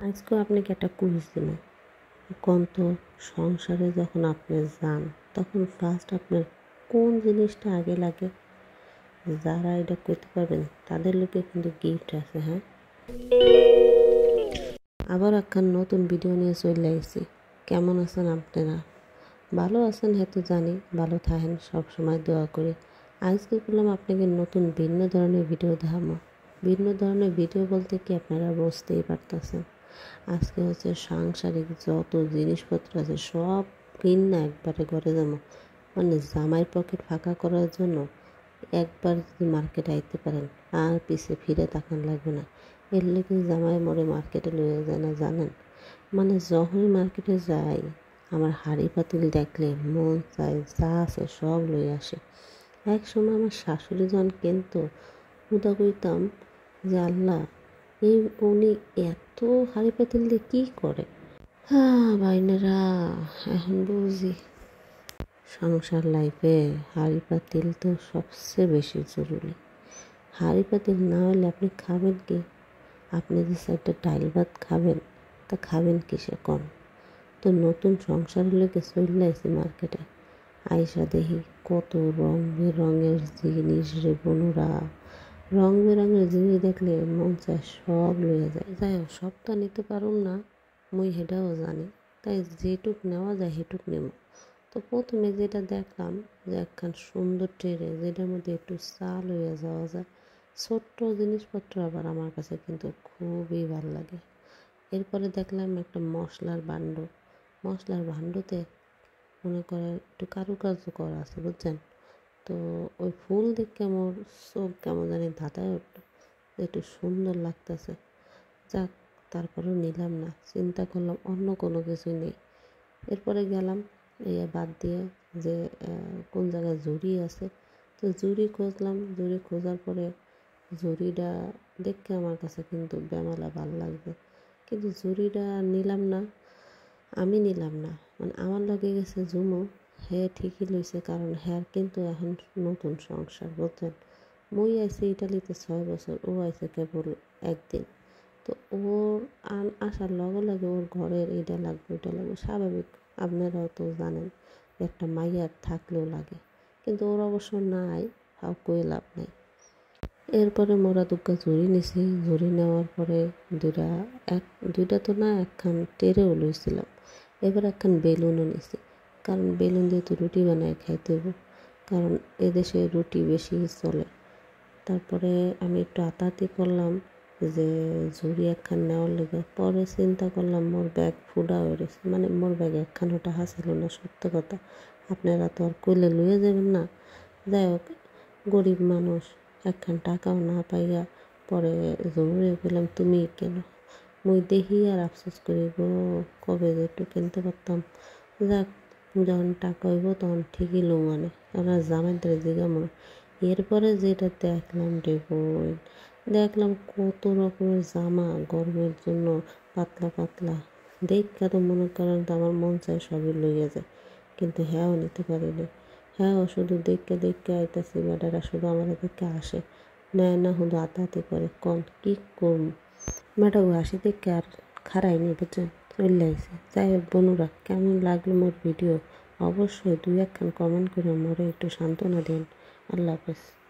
আজকেও আপনাকে একটা কুইজ দিল। কোন তো সংসারে যখন আপনি যান তখন ফার্স্ট আপনার কোন জিনিসটা আগে লাগে? যারা এটা করতে পারবেন তাদের লোকে কিন্তু গিফট আছে। হ্যাঁ, আবার একখান নতুন ভিডিও নিয়ে চলে আসছি। কেমন আছেন আপনারা? ভালো আছেন হয়তো জানি, ভালো থাকেন, সবসময় দোয়া করি। আজকে করলাম আপনাকে নতুন ভিন্ন ধরনের ভিডিও দেখাবো। ভিন্ন ধরনের ভিডিও বলতে কি আপনারা বুঝতেই পারতেছেন। আজকে হচ্ছে সাংসারিক যত জিনিসপত্র আছে সব কিনা একবারে ঘরে যাবো, মানে জামাইয়ের পকেট ফাঁকা করার জন্য একবার যদি মার্কেটে আইতে পারেন আর পিছে ফিরে তাকান লাগবে না। এর লেগে জামাই মোড়ে মার্কেটে লইয়া যায় না জানেন। মানে যখনই মার্কেটে যাই আমার হাঁড়ি পাতিল দেখলে মন চায় যা আছে সব লই আসে। এক সময় আমার শাশুড়ি জন কিন্তু উদা কইতাম যে আল্লাহ, এই উনি এত হাঁড়ি পাতিল দিয়ে কী করে। হ্যাঁ বাইনেরা, এখন বুঝি সংসার লাইফে হাঁড়ি পাতিল তো সবচেয়ে বেশি জরুরি। হাঁড়ি পাতিল না হলে আপনি খাবেন কি? আপনি যে একটা ডাইল ভাত খাবেন তা খাবেন কিসে কম? তো নতুন সংসার লেগে চলে আসি মার্কেটে, আইসা দেখি কত রং বেরঙের জিনিস রে বনুরা। রং বেরঙের জিনিস দেখলে মন চায় সব লইয়া যায়। যাই হোক, সবটা নিতে পারুম না, মুই হেটাও জানি, তাই যেটুক নেওয়া যায় সেটুক নেব। তো প্রথমে যেটা দেখলাম যে একখান সুন্দর ট্রে যেটার মধ্যে একটু চাল হইয়া যাওয়া যায়। ছোট্ট জিনিসপত্র আবার আমার কাছে কিন্তু খুবই ভালো লাগে। এরপরে দেখলাম একটা মশলার ভাণ্ডতে মনে করে একটু কারুকার্য করা আছে বুঝছেন। তো ওই ফুল দেখে আমার চোখ কেমন জানি ধাঁধায় উঠলো, একটু সুন্দর লাগতেছে। যাক, তারপরেও নিলাম না, চিন্তা করলাম অন্য কোনো কিছু নেই। এরপরে গেলাম বাদ দিয়ে যে কোন জায়গায় জুড়ি আছে, তো জুড়ি খুঁজলাম। জুড়ি খোঁজার পরে জুড়িটা দেখে আমার কাছে কিন্তু বেমালা ভাল লাগবে, কিন্তু জুড়িটা নিলাম না। আমি নিলাম না, মানে আমার লগে গেছে জুমু, হে ঠিকই লইছে, কারণ হ্যার কিন্তু এখন নতুন সংসার বুঝছেন। মুই আইছি ইটালিতে 6 বছর, ও আইছে কেবল একদিন। তো ওর আসার লগে লগে ওর ঘরের এটা লাগবে ওইটা লাগবে, স্বাভাবিক। আপনারাও তো জানেন একটা মাইয়ার থাকলেও লাগে, কিন্তু ওর অবশ্য নাই, হাও কয়ে লাভ নাই। এরপরে মোরা দুগ্গা ঝুড়ি নিছি। ঝুড়ি নেওয়ার পরে দুইটা তো না, একখান টেরেও লইছিলাম। এবার একখান বেলুনও নিছি, কারণ বেলুন দিয়ে তো রুটি বানায় খাইতে হইব, কারণ এদেশে রুটি বেশি চলে। তারপরে আমি একটু আতাহাতি করলাম যে ঝুড়ি একখান নেওয়ার লেগে। পরে চিন্তা করলাম মোর ব্যাগ ফুডা হয়ে গেছে, মানে মোর ব্যাগ একখান টাকা ছিল না, সত্য কথা। আপনারা তো আর কইলে লইয়া যাবেন না। যাই হোক, গরিব মানুষ, একখান টাকাও না পাইয়া পরে জরুরি পেলাম তুমি কেন। মুই দেখি আর আফসোস করি গো, কবে যে একটু কিনতে পারতাম। যাক, যখন টাকা হইব তখন ঠিকই মানে আমরা জামাইদের জিগামো। এরপরে যেটা দেখলাম রে বই, দেখলাম কত রকমের জামা গরমের জন্য, পাতলা পাতলা। দেখা তো মনে করেন তো আমার মন চায় সবই লইয়া যায়, কিন্তু হ্যাঁও নিতে পারি না। হ্যাঁ, ও শুধু দেখতে আইতাছি, বেটারা শুধু আমার দেখে আসে, নেয় না, শুধু আতাহাতি করে। কম কী করব, বেটা আসি দেখে আর খারাইনি বুঝছেন, চলে আইসে। যাই হোক বনুরা, কেমন লাগলো মোর ভিডিও অবশ্যই 2-1 কমেন্ট করে মোরে একটু সান্ত্বনা দিন। আল্লাহ হাফেজ।